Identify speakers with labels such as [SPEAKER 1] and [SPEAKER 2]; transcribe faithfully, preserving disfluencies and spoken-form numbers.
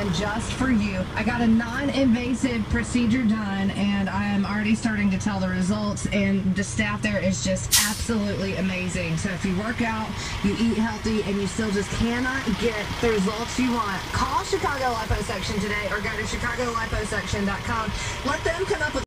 [SPEAKER 1] plan just for you. I got a non-invasive procedure done, and I am already starting to tell the results, and the staff there is just absolutely amazing. So if you work out, you eat healthy, and you still just cannot get the results you want, call Chicago Liposuction today or go to chicago liposuction dot com. Let them come up with